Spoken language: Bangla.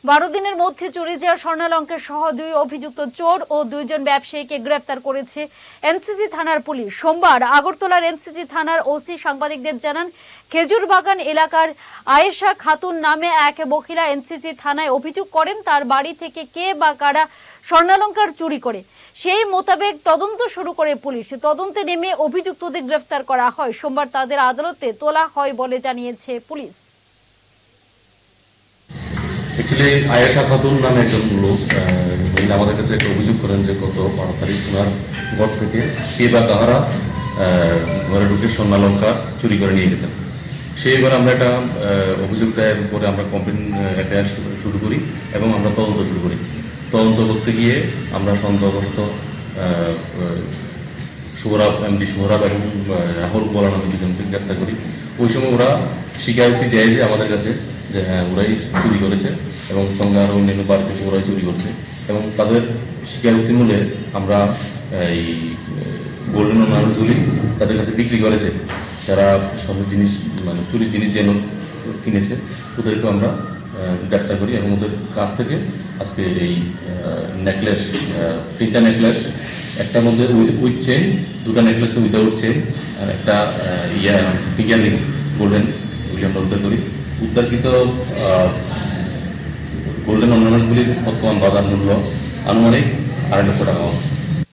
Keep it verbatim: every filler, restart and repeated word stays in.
বারো দিনের মধ্যে চুরি যাওয়া স্বর্ণালঙ্কার সহ দুই অভিযুক্ত চোর ও দুইজন ব্যবসায়ীকে গ্রেফতার করেছে এনসিসি থানার পুলিশ। সোমবার আগরতলার এনসিসি থানার ওসি সাংবাদিকদের জানান, খেজুরবাগান এলাকার আয়েশা খাতুন নামে এক মহিলা এনসিসি থানায় অভিযোগ করেন তার বাড়ি থেকে কে বা কারা স্বর্ণালঙ্কার চুরি করে। সেই মোতাবেক তদন্ত শুরু করে পুলিশ। তদন্তে নেমে অভিযুক্তদের গ্রেফতার করা হয়। সোমবার তাদের আদালতে তোলা হয় বলে জানিয়েছে পুলিশ। অ্যাকচুয়ালি আয়েশা খাতুন নামে একজন লোক মহিলা আমাদের কাছে একটা অভিযোগ করেন যে গত বারো তারিখ ওনার ঘর থেকে কে বা কাহারা ঘরে ঢুকে স্বর্ণালঙ্কার চুরি করে নিয়ে গেছেন। সেইবার আমরা একটা অভিযোগ দায়ের পরে আমরা কমপ্লেন এফআইআর শুরু করি এবং আমরা তদন্ত শুরু করি। তদন্ত করতে গিয়ে আমরা সন্দেহগ্রস্ত সোহরাব এমডি সোহরাব এবং রাহুল বলা নামে দুজনকে গ্রেপ্তার করি। ওই সময় ওরা স্বীকারোক্তি দেয় যে আমাদের কাছে যে হ্যাঁ ওরাই চুরি করেছে এবং সঙ্গে আরো অন্যান্য বাড়ি থেকে ওরাই চুরি করছে এবং তাদের স্বীকারোক্তি মূলে আমরা এই গোল্ডেন অনার্সগুলি তাদের কাছে বিক্রি করেছে। যারা সব জিনিস মানে চুরির জিনিস যেন কিনেছে ওদেরকে আমরা গ্রেপ্তার করি এবং ওদের কাছ থেকে আজকে এই নেকলেস তিনটা নেকলেস, একটার মধ্যে উইথ চেন, দুটা নেকলেস উইদাউট চেন আর একটা ইয়া ফিঙ্গার রিং গোল্ডেন ওইগুলি আমরা উদ্ধার করি। উদ্ধারকৃত গোল্ডেন অর্নামেন্টসগুলির বর্তমান বাজার মূল্য আনুমানিক আড়াই লক্ষ টাকা।